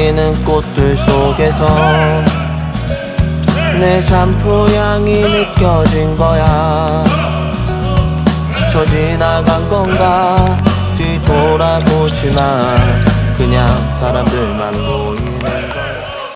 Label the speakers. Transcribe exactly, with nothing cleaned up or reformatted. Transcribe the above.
Speaker 1: 피는 꽃들 속에서 내 샴푸 향이 느껴진 거야. 스쳐 지나간 건가 뒤돌아보지만 그냥 사람들만 보이네.